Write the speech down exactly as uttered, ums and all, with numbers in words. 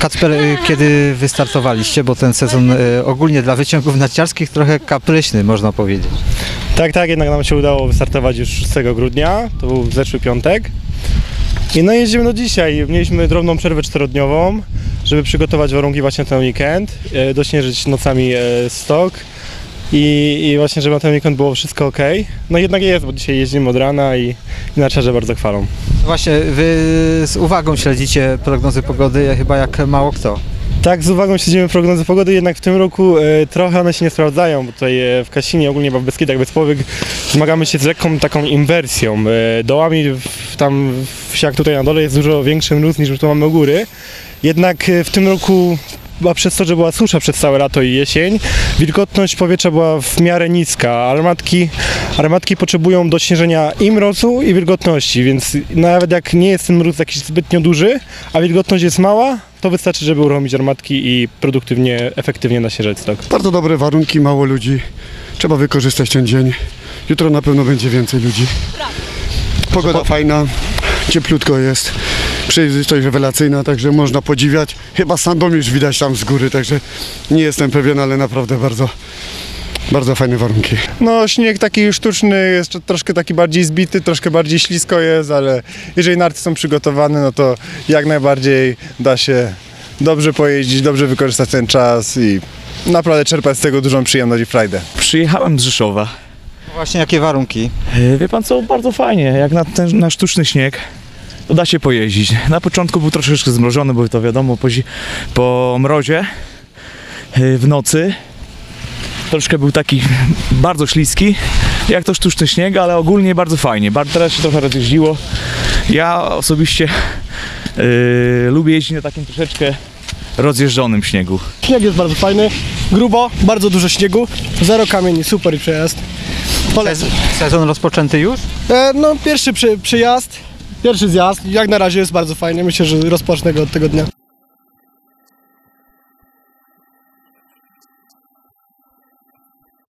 Kacper, kiedy wystartowaliście, bo ten sezon ogólnie dla wyciągów narciarskich trochę kapryśny, można powiedzieć. Tak, tak, jednak nam się udało wystartować już szóstego grudnia, to był zeszły piątek. I no jeździmy do dzisiaj, mieliśmy drobną przerwę czterodniową, żeby przygotować warunki właśnie na ten weekend, dośnieżyć nocami stok i, i właśnie, żeby na ten weekend było wszystko ok. No jednak jest, bo dzisiaj jeździmy od rana i, i narciarze bardzo chwalą. Właśnie, wy z uwagą śledzicie prognozy pogody, chyba jak mało kto. Tak, z uwagą śledzimy prognozy pogody, jednak w tym roku e, trochę one się nie sprawdzają, bo tutaj e, w Kasinie, ogólnie w Beskidach Wyspowych zmagamy się z lekką taką inwersją. E, dołami w, tam w wsiach tutaj na dole jest dużo większy mróz niż tu mamy u góry. Jednak e, w tym roku, a przez to, że była susza przez całe lato i jesień, wilgotność powietrza była w miarę niska. Armatki, armatki potrzebują do śnieżenia i mrozu, i wilgotności, więc nawet jak nie jest ten mróz jakiś zbytnio duży, a wilgotność jest mała, to wystarczy, żeby uruchomić armatki i produktywnie, efektywnie naśnieżać stok. Bardzo dobre warunki, mało ludzi. Trzeba wykorzystać ten dzień. Jutro na pewno będzie więcej ludzi. Pogoda fajna, cieplutko jest. Przejrzystość rewelacyjna, także można podziwiać. Chyba Sandomierz widać tam z góry, także nie jestem pewien, ale naprawdę bardzo, bardzo fajne warunki. No śnieg taki sztuczny, jest troszkę taki bardziej zbity, troszkę bardziej ślisko jest, ale jeżeli narty są przygotowane, no to jak najbardziej da się dobrze pojeździć, dobrze wykorzystać ten czas i naprawdę czerpać z tego dużą przyjemność i frajdę. Przyjechałem z Rzeszowa. Właśnie jakie warunki? Wie pan co, bardzo fajnie, jak na, ten, na sztuczny śnieg, to da się pojeździć. Na początku był troszeczkę zmrożony, bo to wiadomo, po, po mrozie w nocy troszkę był taki bardzo śliski, jak to sztuczny śnieg, ale ogólnie bardzo fajnie. Teraz się trochę rozjeździło. Ja osobiście yy, lubię jeździć na takim troszeczkę rozjeżdżonym śniegu. Śnieg jest bardzo fajny, grubo, bardzo dużo śniegu, zero kamieni, super przejazd. Polecam. Sezon rozpoczęty już? E, no pierwszy przy, przyjazd, pierwszy zjazd, jak na razie jest bardzo fajny, myślę, że rozpocznę go od tego dnia.